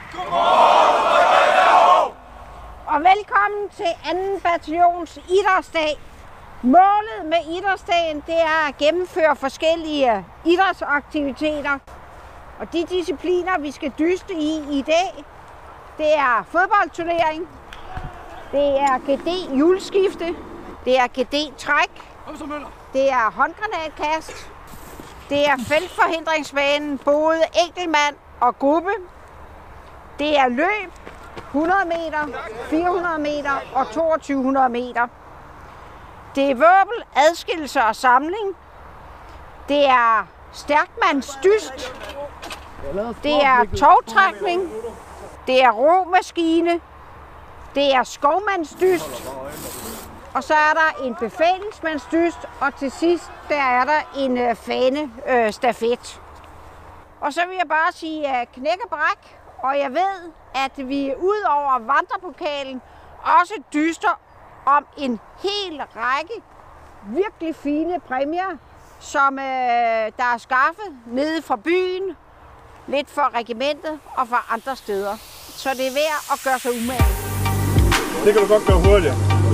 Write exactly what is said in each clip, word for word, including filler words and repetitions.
Og velkommen til anden batallions idrætsdag. Målet med idrætsdagen, det er at gennemføre forskellige idrætsaktiviteter. Og de discipliner, vi skal dyste i i dag, det er fodboldturnering, det er G D hjulskifte, det er G D træk, det er håndgranatkast, det er feltforhindringsbanen, både enkeltmand og gruppe, det er løb, hundrede meter, fire hundrede meter og toogtyve hundrede meter. Det er vørbel, adskillelse og samling. Det er stærkmandsdyst. Det er tovtrækning. Det er romaskine. Det er skovmandsdyst. Og så er der en befalingsmandsdyst. Og til sidst der er der en øh, fanestafet. Og så vil jeg bare sige uh, knæk og bræk. Og jeg ved, at vi ud over vandrepokalen også dyster om en hel række virkelig fine præmier, som øh, der er skaffet nede fra byen, lidt fra regimentet og fra andre steder. Så det er værd at gøre sig umage. Det kan du godt gøre hurtigt.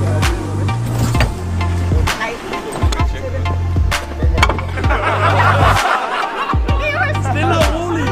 Nej. Stille og roligt.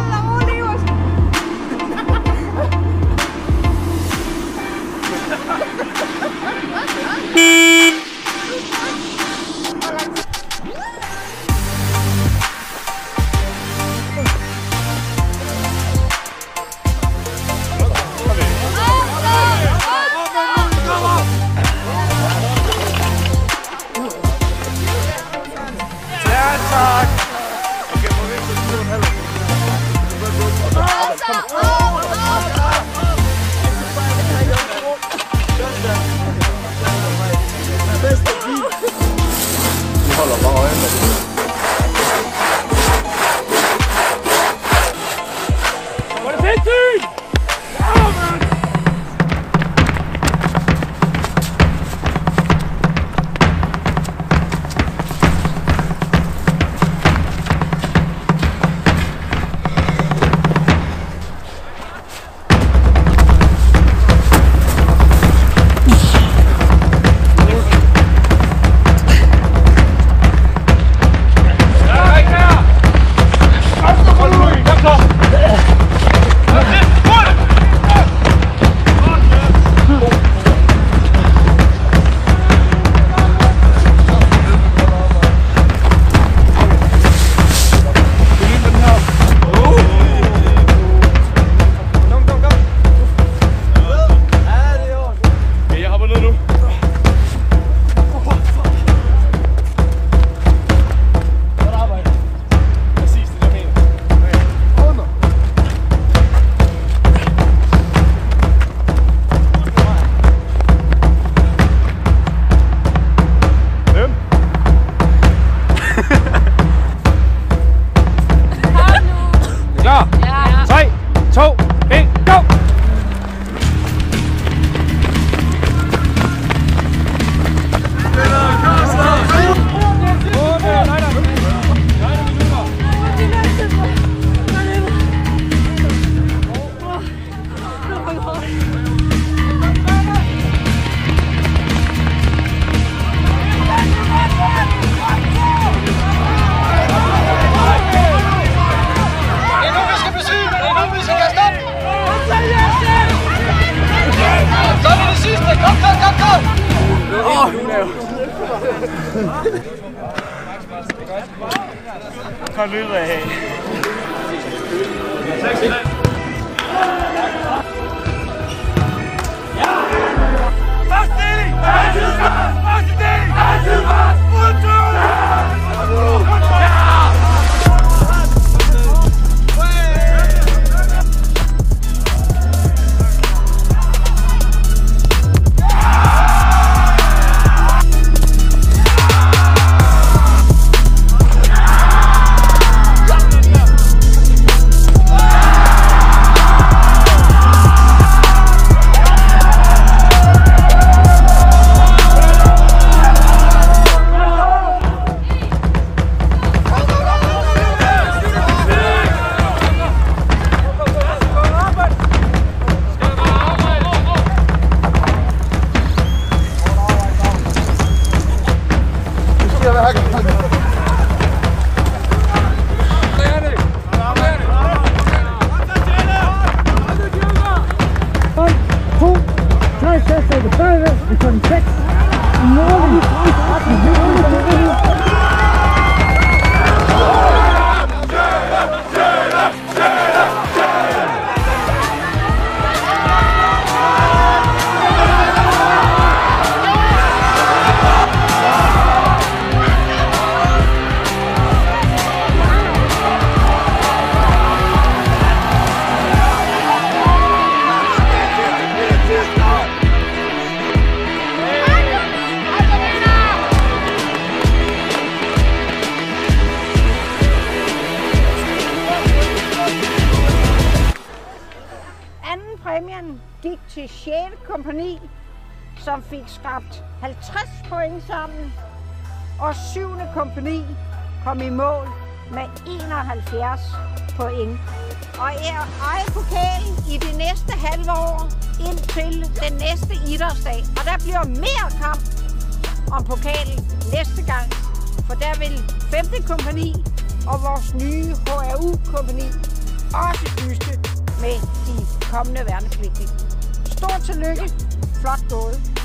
Kom videre af. Første deling! Altid fast! Første deling! Altid fast! kontekst. Nordlig Præmien gik til sjette kompagni, som fik skabt halvtreds point sammen, og syvende kompagni kom i mål med enoghalvfjerds point. Og eje pokalen i det næste halve år indtil den næste idrætsdag. Og der bliver mere kamp om pokalen næste gang, for der vil femte kompagni og vores nye H R U-kompagni også dyste med de kommende værnepligtige. Stort tillykke. Flot gået.